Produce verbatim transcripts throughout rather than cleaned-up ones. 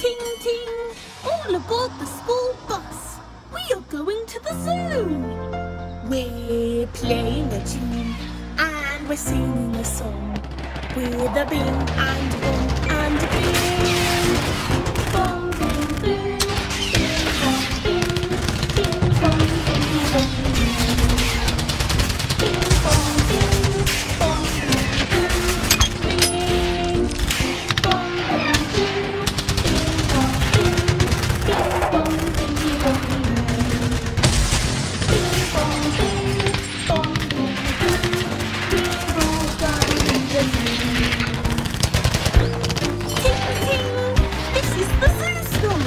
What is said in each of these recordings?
Ting ting! All aboard the school bus! We are going to the zoo! We're playing a tune and we're singing a song with a bing and a bong and a bing. Bong bing boo, bing bong bing, bing bong bing bong. Bing bong bing, bong bing boo, bing. Bong bing boo, bing bong bing, bing bong bing bong. Bing bong bing, bong bing boo, we're all going in the zoo. Ting ting, this is the zoo stop.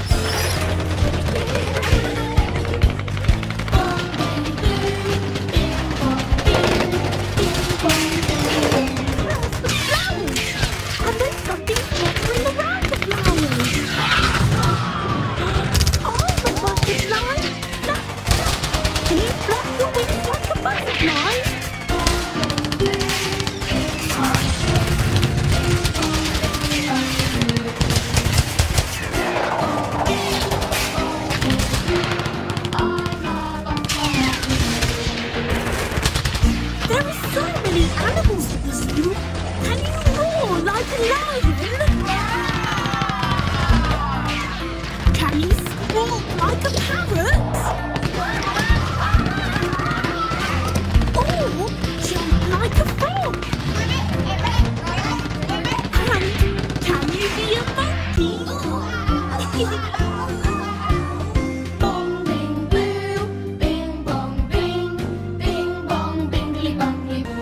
Bong bing boo, bing bong bing, bing bong bing bong. Where's the flowers? And there's something fluttering around the flowers. Oh, the butterfly! Flap, flap. Can you flap your wings like a butterfly? There are so many animals at the zoo. Can you roar like a lion? Can you squawk like a parrot? Or jump like a frog? And can you be a monkey? Bong bing boo, bing bong bing, bing bong bingly bongly boo.